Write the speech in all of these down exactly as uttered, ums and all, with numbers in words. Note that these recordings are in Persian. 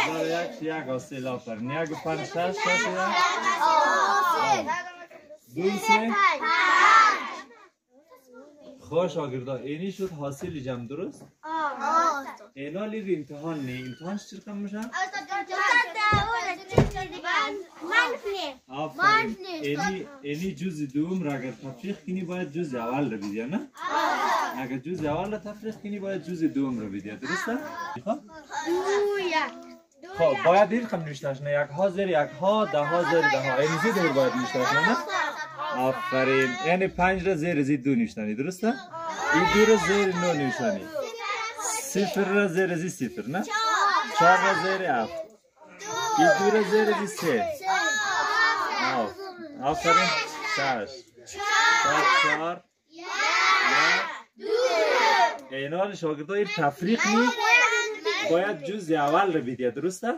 هزار یک یک حاصل آفرین. یک و پنج شش شش یک دو سه خوش آگردا اینی شد حاصل جمع درست؟ آه اینا لیگ امتحان نه امتحانش چی رقم میشه؟ منفی آفرین اینی اینی جز دوم را اگر تفریق کنی باید جز اول رو بدیا نه؟ اگر جز اول رو تفریق کنی باید جز دوم رو بدیا درسته؟ خب؟ خب باید این رقم نوشتهش نه یک ها زیر یک ها ده ها زیر ده ها این زیر دور باید نوشتهش نه؟ آفرین یعنی پنج را زیر زیر دو نوشتنی درسته؟ این دو را زیر نو نوشتنی صفر را زیر زیر صفر نه؟ چهار را زیر هفت این دو را زیر زیر سه آفرین شش چهار چهار اینا شاگردها این تفریق نی باید جز اول را بیدید درسته؟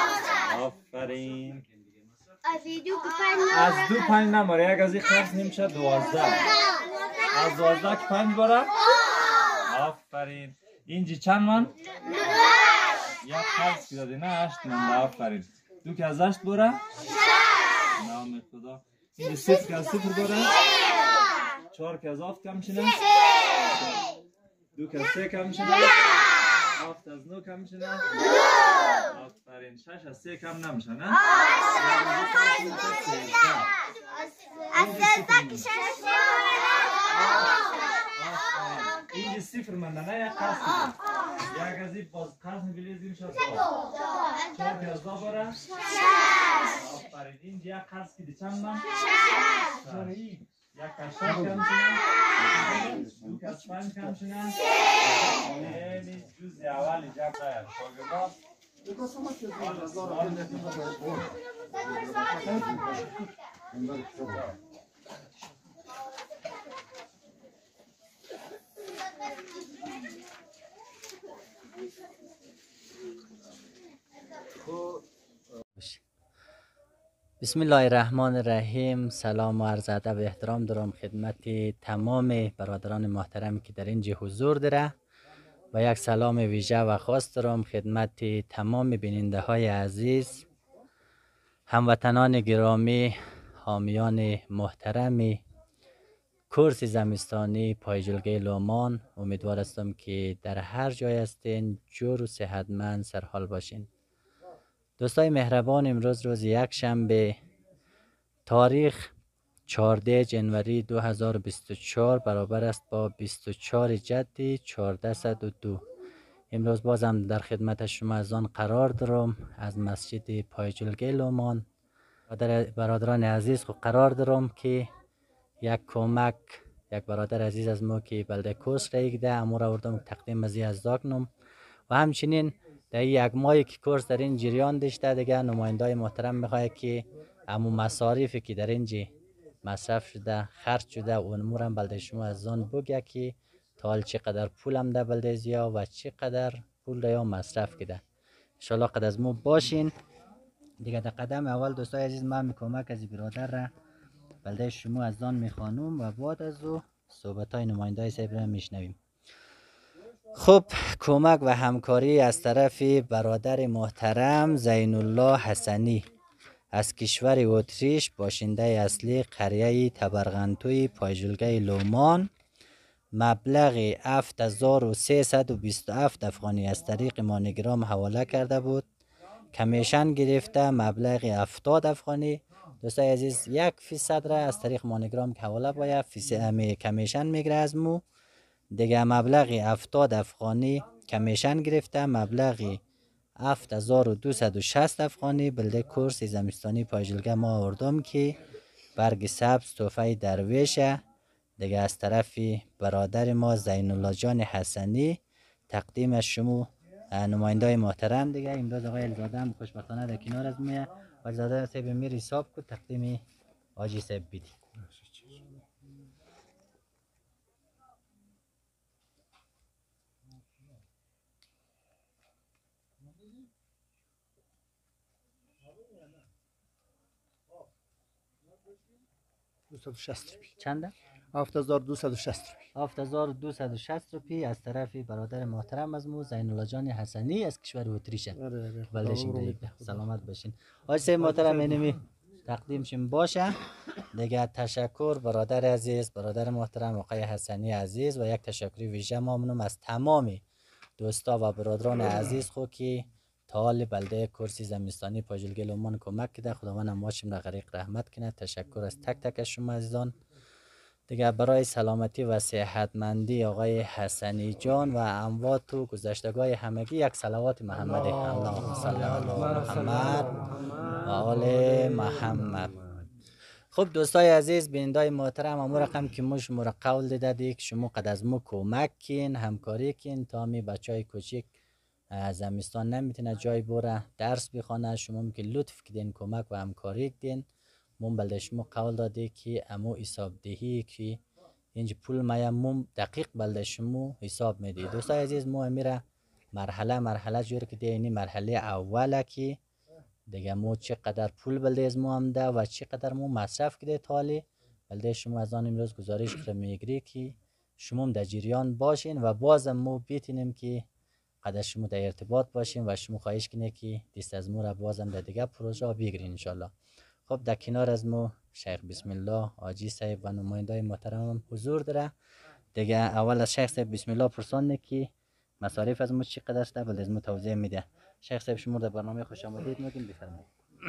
آفرین از دو پنج نماره یک از این خرس نمیشه دوازده از دوازده که پنج باره آفرین اینجی چند من؟ یک خرس که دادی نه هشت من آفرین دو که از هشت باره؟ نام خدا اینجی صفر که از صفر باره؟ چهار که از هفت کم شنه؟ دو که از سه کم شنه؟ هفت از نو کم شنه؟ آفرین شش از سه کم نمیشه نه؟ از سه که شش اینجا صفر من نه یک قرص یک از این باز قرص نبیلیزیم شد چهار که از دا باره؟ آفرین اینجا یک قرص که دی چند من؟ شش یک از شش کم شنه؟ دو که از پنج کم شنه؟ اینی جوز اولی جب باید شاگردا بسم الله الرحمن الرحیم. سلام و عرض ادب و احترام دارم خدمت تمام برادران محترم که در اینجا حضور داره و یک سلام ویژه و خاص دارم خدمت تمام بیننده های عزیز، هموطنان گرامی، حامیان محترم کورس زمستانی پایجلگه لومان. امیدوار هستم که در هر جای هستین جور و صحتمند سرحال باشین. دوستای مهربان، امروز روز یک شنبه تاریخ چهارده ژانویه دو هزار و بیست و چهار برابر است با بیست و چهار جدی چهارصد و دو. امروز بازم در خدمت شما از آن قرار دارم از مسجد پایجلگه لومان. برادران عزیز خب قرار دارم که یک کمک یک برادر عزیز از ما که بلده کورس را ده امور آوردم تقدیم از از کنم و همچنین در یک ماهی که کورس در این جریان داشته دیگه نمایندای محترم میخواد که امو مصارفی که در اینجا مصرف شده خرج شده اون امور هم بلده شما از آن بگه که تا حال چقدر پول هم ده بلده زیا و چقدر پول را یا مصرف کده. انشالله قد از ما باشین دیگه. در قدم اول دوستای عزیز من کمک از برادر را بلده شما از آن میخوانم و بعد از او صحبت های نماینده های صاحب را میشنویم. خب کمک و همکاری از طرف برادر محترم زین الله حسنی از کشور اتریش، باشنده اصلی قریه تبرغنتوی پایجلگه لومان، مبلغ هفت هزار و سیصد و بیست و هفت افغانی از طریق مانیگرام حواله کرده بود. کمیشن گرفته مبلغ هفتاد افغانی. دوستای عزیز یک فیصد را از طریق مانیگرام که حواله باید فیصد کمیشن میگیره از مو دیگه. مبلغ هفتاد افغانی کمیشن گرفته، مبلغ هفت هزار و دویست و شصت افغانی بلده کورس زمستانی پایجلگه ما آوردم که برگ سبز تحفه درویشه دیگه از طرف برادر ما زین الله جان حسنی تقدیم از شما نمایندای محترم دیگه. امروز آقای الزاده هم خوشبختانه در کنار از میه و الزاده صاحب میری حساب کو تقدیم آجی صاحب بیدی. دویست و شصت روپیه. چنده؟ هفت هزار و دویست و شصت روپیه. هفت هزار و دویست و شصت روپیه از طرف برادر محترم از مو زین الله جان حسنی از کشور اتریش. آره آره. بلدشین دیگه سلامت باشین. آقای سید محترم اینمی تقدیمشون باشه. دیگه تشکر برادر عزیز، برادر محترم آقای حسنی عزیز و یک تشکری ویژه ممنونم از تمام دوستا و برادران عزیز خو که تا حال بلده کرسی زمستانی پاجلگل عمان کمک کده. خداوند امواتشون را غریق رحمت کنه. تشکر از تک تک از شما عزیزان. دیگه برای سلامتی و صحتمندی آقای حسنی جان و اموات و گذشتگاه همگی یک صلوات محمدی. اللهم صل علی محمد و آل محمد. خب دوستای عزیز، بینندای محترم، امو رقم که ما شما را قول دادی که شما قد از ما کمک کن، همکاری کن تا می بچهای کوچیک زمستان نمیتونه جای بره درس بخونه. شما که لطف کردین کمک و همکاری کردین، من بلده شما قول داده که امو حساب دهی که اینج پول مایم مم دقیق بلده شما حساب میدی. دوستای عزیز، ما میره مرحله مرحله جور که اینی مرحله اوله که دیگه ما چقدر پول بلده از ما هم ده و چقدر ما مصرف کده تالی بلده شما از آن امروز گزارش کرده میگری که شما هم در جریان باشین و بازم ما بیتینیم که قدر شما در ارتباط باشین و شما خواهش کنه که دست از ما را بازم در دیگه پروژه بگیرین انشالله. خب در کنار از ما شیخ بسم الله حاجی صاحب و نمایندای محترم حضور داره. دیگه اول از شیخ صاحب بسم الله پرسانه که مصارف از ما چقدر است بلد از ما توضیح میده. شیخ صاحب شما در برنامه خوش آمدید میگیم، بفرمایید.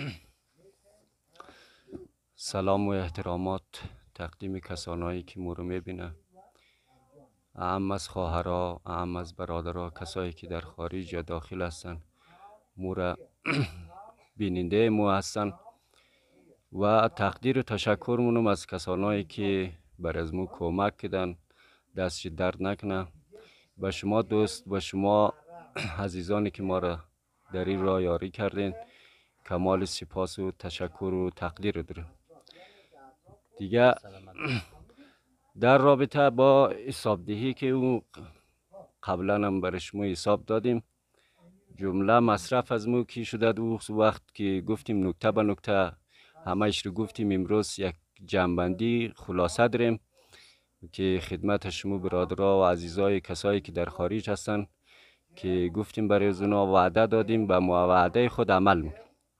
سلام و احترامات تقدیم کسانایی که ما رو میبینه، اهم از خواهرها، اهم از برادرها، کسایی که در خارج یا داخل هستن ما را بیننده ما هستن و تقدیر و تشکر مونم از کسانایی که بر از ما کمک کردن. دستش درد نکنه. به شما دوست، به شما عزیزانی که ما را در این راه یاری کردین کمال سپاس و تشکر و تقدیر دارم. دیگه در رابطه با حسابدهی که اون قبلا هم برای شما حساب دادیم، جمله مصرف از مو کی شده دو وقت که گفتیم نکته به نکته همهش رو گفتیم. امروز یک جنبندی خلاصه داریم که خدمت شما برادرها و عزیزای کسایی که در خارج هستن که گفتیم برای اونا وعده دادیم و ما وعده خود عمل میکنیم.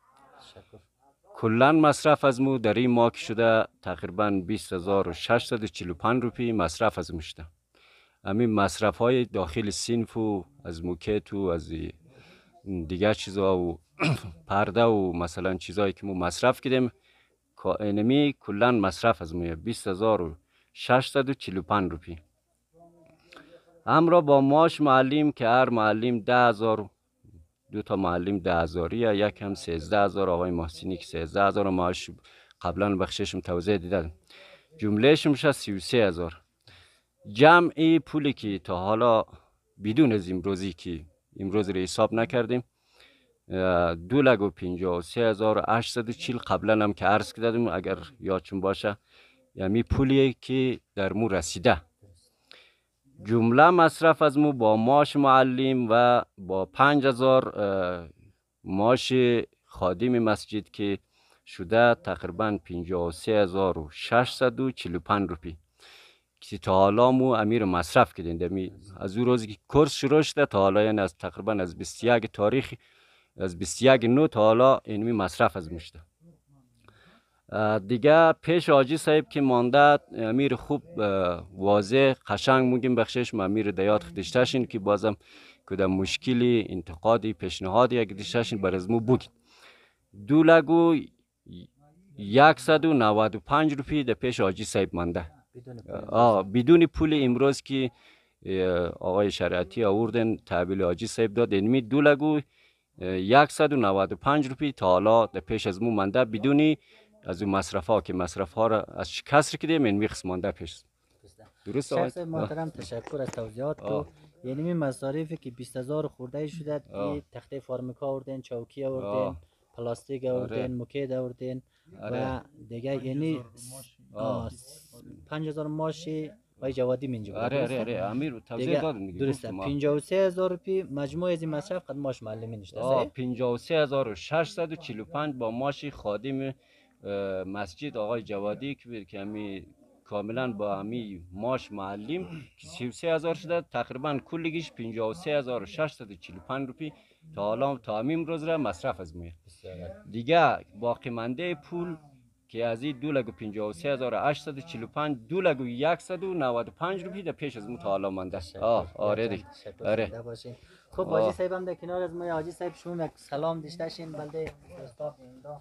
کلا مصرف از مو در این ماه که شده تقریبا بیست هزار و ششصد و چهل و پنج روپیه مصرف از مو شده. همین مصرف های داخل صنف و از موکت و از دیگر چیزا و پرده و مثلا چیزایی که ما مصرف کردیم اینمی کلا مصرف از مو بیست هزار و ششصد و چهل و پنج روپیه. همراه با معاش معلم که هر معلم ده هزار، دو تا معلم ده هزاریه، یک هم سیزده هزار. آقای محسنی که سیزده هزار معاش قبلا بخششم توضیح دیدم، جملهش میشه سی و سه هزار. جمعی پولی که تا حالا بدون از امروزی که امروز رو حساب نکردیم دو لک و پنجاه و سه هزار و هشتصد و چهل قبلا هم که عرض کردیم اگر یادتون باشه، یعنی پولی که در مو رسیده. جمله مصرف از مو با معاش معلم و با پنج هزار معاش خادم مسجد که شده تقریبا پنجاه و سه هزار و ششصد و چهل و پنج روپیه که تا حالا مو امیر مصرف کردیم. از اون روزی که کورس شروع شده تا حالا، یعنی از تقریبا از بیست و یک تاریخ، از بیست و یک نو تا حالا اینمی مصرف از مشته. دیگه پیش حاجی صاحب که مانده امیر خوب واضح قشنگ میگیم بخشش امیر دیات خدشتشین که بازم کدام مشکلی انتقادی پیشنهادی اگه دشتشین بر از مو بگید. دو لگو یکصد و نود و پنج روپیه در پیش حاجی صاحب مانده آه بدون پول امروز که آقای شریعتی آوردن تحویل حاجی صاحب داد. اینمی دو لگو یکصد و نود و پنج روپیه تا حالا در پیش از مو مانده بدونی از اون مصرف ها که مصرف ها را از کسر کردیم این میخص مانده پیش. درست شخص محترم تشکر از توضیحات تو. یعنی می مصارفی که بیست هزار خورده شده که تخته فارمیکا آوردین، چوکی آوردین، پلاستیک آوردین، موکید آوردین و دیگه یعنی پنج هزار ماشی وای جوادی منجا. آره آره آره امیر توضیح دادم دیگه. درسته. پنجاه و سه هزار روپیه مجموع از این مصرف قد ماش معلمی نشده. آه پنجاه و سه هزار و ششصد و چهل و پنج با ماش خادم مسجد آقای جوادی که بود که همی کاملا با همی ماش معلم که سی و سه هزار شده، تقریبا کلگیش پنجاه و سه هزار و ششصد و چهل و پنج روپی تا حالا تا همین روز را مصرف از میاد. دیگه باقی مانده پول که از این دو لگ و پنجاه و سه هزار و هشتصد و چهل و پنج دو لگ و صد و نود و پنج روپی در پیش از مو تا حالا مانده. آه آره دیگه. آره. خب حاجی صاحب هم در کنار از ما. حاجی صاحب شما یک سلام داشتین بلده دوستا اینجا.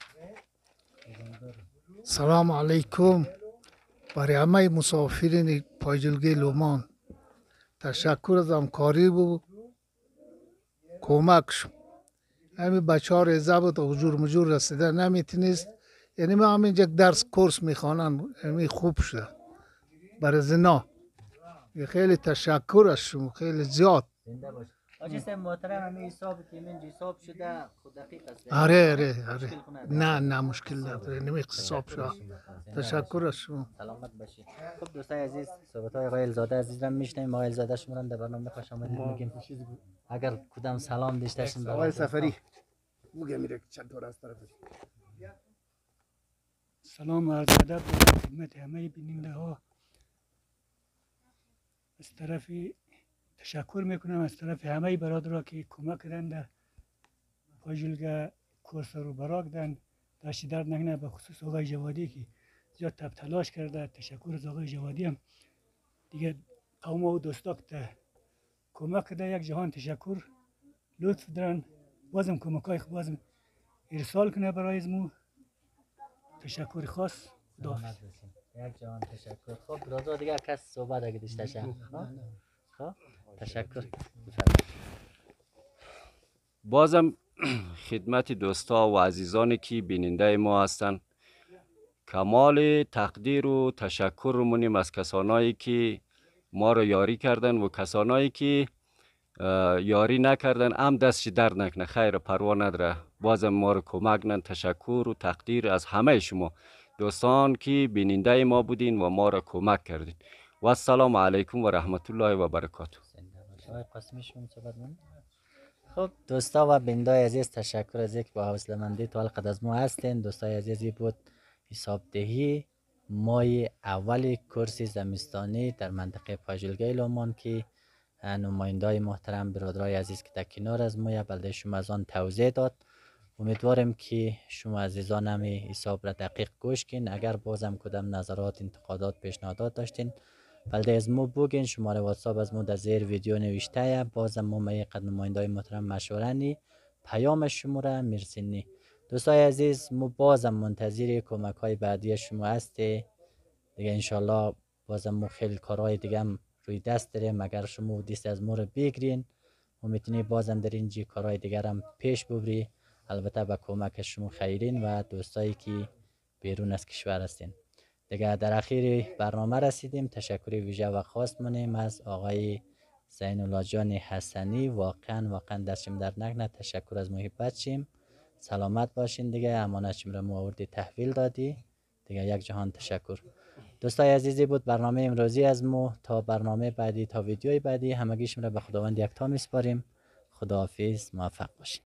سلام علیکم برای همه مسافرین پایجلگی لومان. تشکر از همکاری و کمکشون. همین بچه ها رضا بود حضور مجور رسیده نمیتونست، یعنی ما همین یک درس کورس میخوانن، همین خوب شده برای زنا. خیلی تشکر از شما، خیلی زیاد. حاجی صاحب محترم همین حساب تیمین حساب شده خود دقیق است. آره آره آره نه نه مشکل نداره، نمی حساب شده. تشکر از شما. سلامت باشی. خب دوستای عزیز صحبت های آقای الزاده عزیز را میشنیم. آقای الزاده شما در برنامه خوش آمدید میگیم. اگر کدام سلام داشتین آقای سفری میگم میره چند تا از طرف. سلام و عرض ادب دارم خدمت همه بیننده ها. از طرف تشکر میکنم از طرف همه برادرها که کمک کردن در پایجلگه کورس رو براک دن. داشتی درد نکنه، به خصوص آقای جوادی که زیاد تب تلاش کرده. تشکر از آقای جوادی هم دیگه قوم و دوستا که کمک کرده یک جهان تشکر. لطف دارن بازم کمک های بازم ارسال کنه برای ازمو. تشکر خاص. خداحافظ. یک جهان تشکر. خب برادر دیگه کس صحبت اگه داشته شه. خب تشکر. بازم خدمت دوستا و عزیزانی که بیننده ما هستند کمال تقدیر و تشکر رو مونیم از کسانایی که ما رو یاری کردن و کسانایی که یاری نکردن هم دستش درد نکنه، خیر پروا نداره. بازم ما رو کمک نن. تشکر و تقدیر از همه شما دوستان که بیننده ما بودین و ما رو کمک کردین. و السلام علیکم و رحمت الله و برکاته. خب دوستا و بینندای عزیز تشکر از یک با حوصله مندی تو حلقه از ما هستین. دوستای عزیزی بود حسابدهی ماه اول کورس زمستانی در منطقه پایجلگه لومان که نمایندای محترم برادرای عزیز که در کنار از ما بلده شما از آن توضیح داد. امیدوارم که شما عزیزان هم حساب را دقیق گوش کن. اگر بازم کدام نظرات انتقادات پیشنهادات داشتین بلده از ما بگین. شماره واتساپ از ما در زیر ویدیو نوشته. بازم ما می قد نمایندای محترم مشورنی پیام شما را میرسینی. دوستای عزیز ما بازم منتظر کمک های بعدی شما هستی دیگه. انشالله بازم ما خیلی کارهای دیگه هم روی دست داریم. اگر شما دست از ما رو بگیرین ما میتونی بازم در اینجا کارهای دیگر هم پیش ببری، البته با کمک شما خیرین و دوستایی که بیرون از کشور هستین. دیگه در اخیر برنامه رسیدیم. تشکر ویژه و خاص منیم از آقای زین الله جان حسنی. واقعا واقعا دستشم در نکنه. تشکر از محبت شیم. سلامت باشین دیگه. امانت شم را موردی تحویل دادی دیگه. یک جهان تشکر. دوستای عزیزی بود برنامه امروزی از مو. تا برنامه بعدی تا ویدیوی بعدی همگیشم را به خداوند یکتا میسپاریم. خداحافظ. موفق باشین.